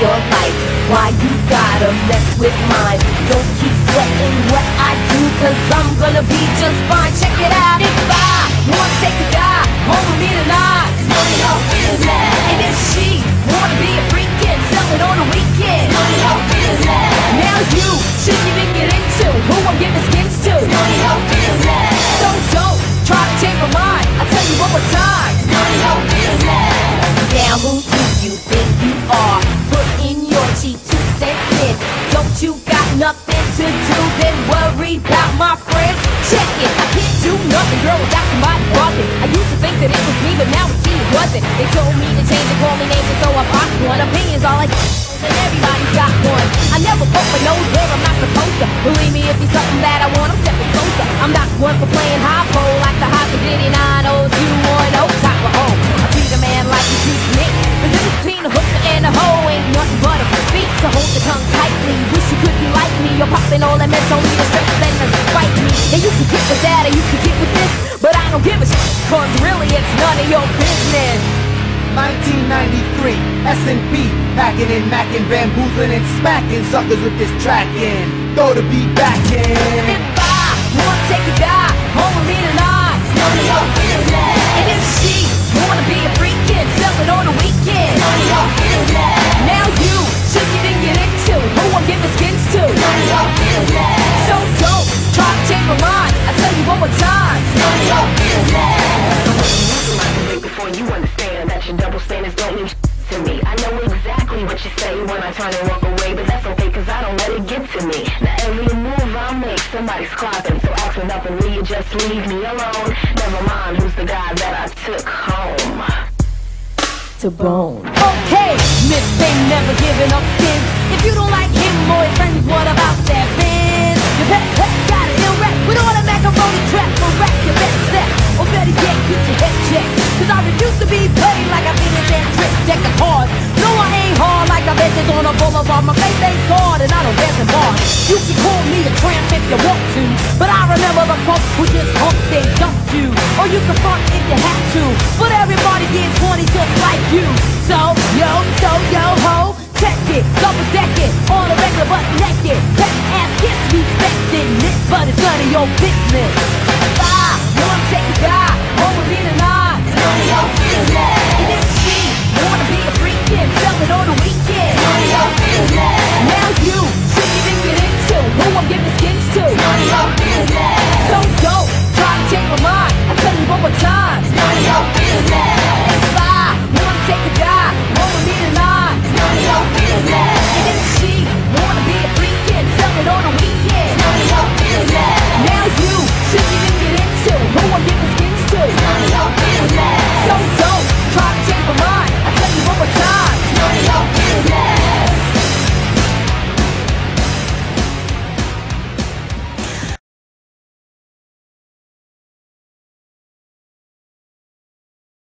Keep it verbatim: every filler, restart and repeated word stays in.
your life. Why you gotta mess with mine? Don't keep sweating what I do, cause I'm gonna be just fine. Check it out. If I wanna take a guy home with me tonight, it's none of your business. And if she wanna be a freakin' something on the weekend, it's none of your business. Now you shouldn't even get into who I'm giving skins to, it's none of your business. So don't try to change my mind, I'll tell you one more time, it's none of your business. Now who do you think you are? Put in your cheap two cents in. Don't you got nothing to do, then worry about my friends? Check it, I can't do nothing, girl, without somebody buzzing. I used to think that it was me, but now it seems it wasn't. They told me to change and call me names, and so I bought one. Opinions all like and everybody's got one. I never put my nose where I'm not supposed to. Believe me, if it's something that I want, I'm stepping closer. I'm not one for playing high pole like the high Diddy nine oh two one oh type of home. I treat a man like he treats me. The difference between a hooker and a hoe ain't nothing but a feet. So hold your tongue tightly. Wish you could be like me. You're popping all that mess on me to stress and to spite me. And you can get with that or you can get with this, but I don't give a shit, cause really it's none of your business. nineteen ninety-three, S and P, packing and macking, bamboozling and smacking suckers with this track in. Throw the beat back in. If I wanna take a guy home with me tonight, it's none of your business. And if she wanna be a freakin' something on the weekend, it's none of your business. Now you shouldn't even get into who I'm giving skins to, it's none of your business. So don't try to change my mind, I tell you one more time, it's none of your business. Before you understand that your double standards don't mean to me. I know exactly what you say when I turn and walk away, but that's okay cause I don't let it get to me. Now every move I make, somebody's clopping, so ask for nothing, will you just leave me alone? Never mind who's the guy that I took home to bone. Okay, Miss Thing never giving up skins. If you don't like him or his friends, what about that biz? Your pet pet got an ill rap with all the macaroni trap, so rack your best step, or better yet, get your head checked. Cause I refuse to be played like I've been in that trick deck of cards. No, I ain't hard like the benches on a boulevard. My face ain't scarred and I don't dance in bars. You can call me a tramp if you want to, but I remember the folks who just humped and dumped you. Or you can front if you have to, but everybody gets twenty just like you. So, yo, so, yo, ho, check it, double down.